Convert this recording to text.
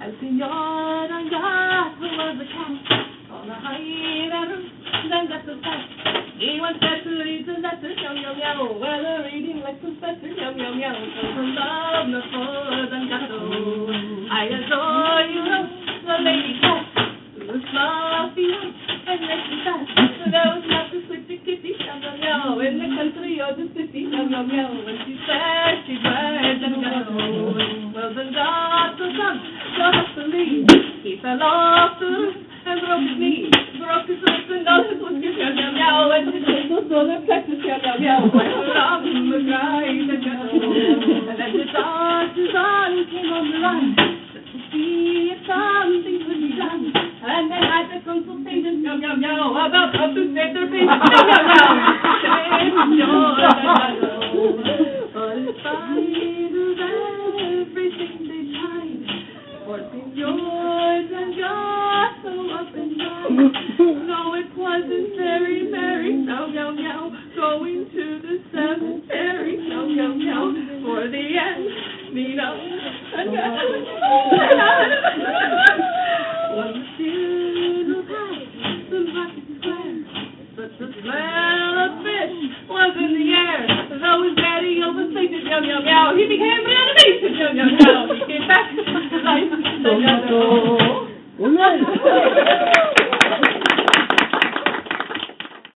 El Señor Gato was a cat on a high ladder, then got the fat. He went back to read the letter, meow, meow, meow. Well, the reading like Professor, meow, meow, meow. So from love, no more than Gato. I adore you, the lady cat, the fluffy one, and next fat. So there was not the sweet kitty, meow, meow, meow. In the country or the city, meow, meow, meow. When she said she'd ride and Gato. Well, then Gato come, so hastily, he fell off the roof and broke his knee, broke his legs and all his whiskers, meow, meow, meow, and his little solar plexus, meow, meow, meow, like a rum, the cries and Gato. And then his arm came on the run, just to see if something could be done. And they had the consultation, meow, meow, meow, about how to save their baby, meow, meow, meow, save your Gato. But in spite of everything they tried, for yours and Gato up and down. No, it wasn't very, very meow, meow, meow, going to the cemetery, meow, meow, meow, for the end, Nina and Gato. One little pie, the market square, but the smell of fish was in the air. Though his daddy overstated, meow, meow, meow, he became an animation, meow, meow, meow. He came back to life, the Gato.